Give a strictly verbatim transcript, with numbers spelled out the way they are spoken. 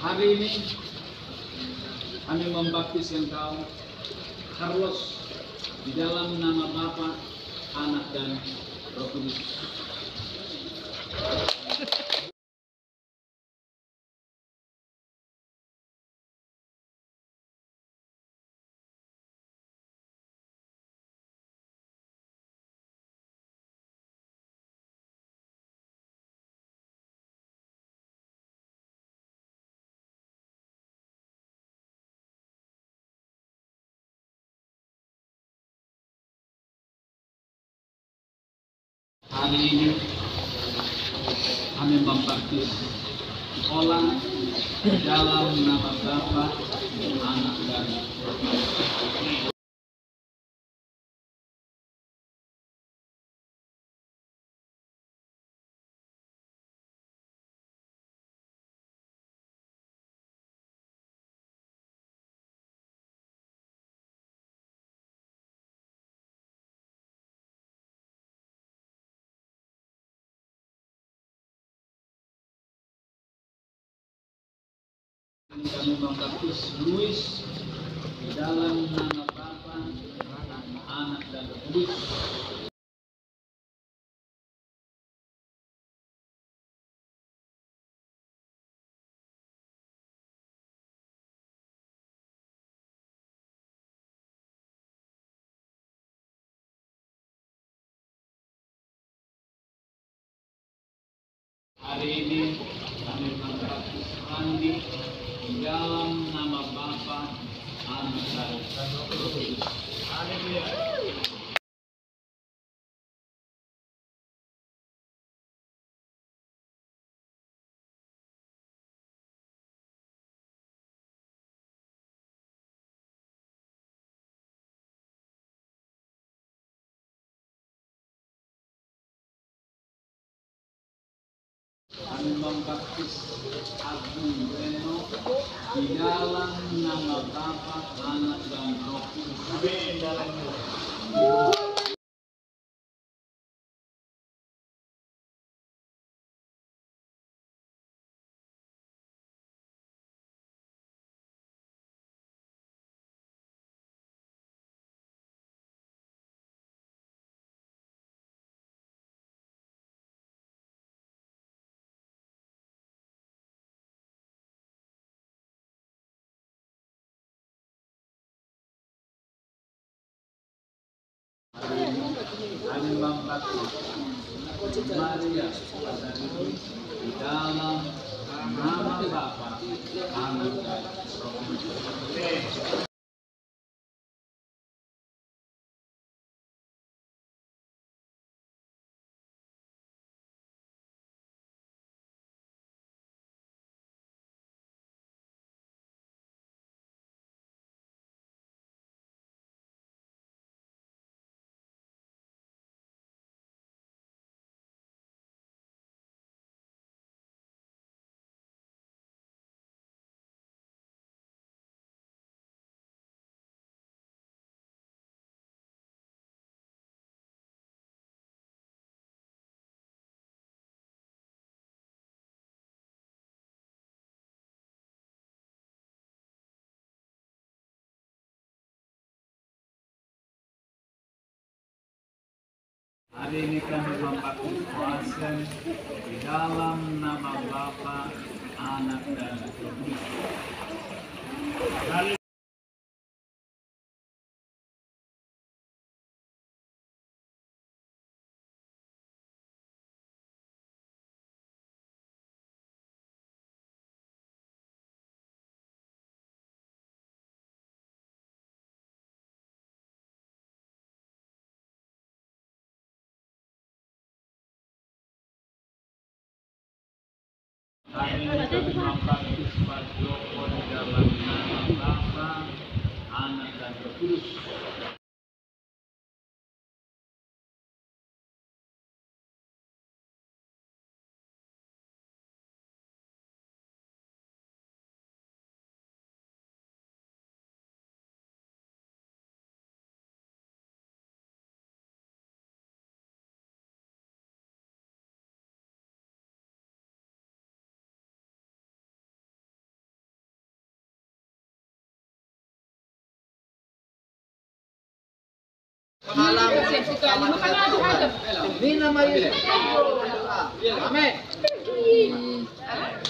Hari ini kami membaptis engkau, Carlos, di dalam nama Bapa, Anak dan Roh Kudus. Hari ini kami membaptis Olan di dalam nama Bapa, Anak dan Roh Kudus. Kami membaptis Luis di dalam nama Bapa, Anak dan Roh Kudus. Hari ini kami membaptis Andi di dalam nama Bapa, Anak dan Roh Kudus. Haleluya. Kami membaptis Agung Reno di dalam nama Bapa, Anak dan Roh Kudus. Amin. Kami membaptis Maria di dalam nama Bapa, Anak dan Roh Kudus. Hari ini kami membaptis Wasen di dalam nama Bapa, Anak dan Roh Kudus. Hari ini kami membaptis Pak Joko di dalam nama Bapa, Anak dan Roh Kudus. pangalang sama dengan Tuhan. Hindi na may Amen.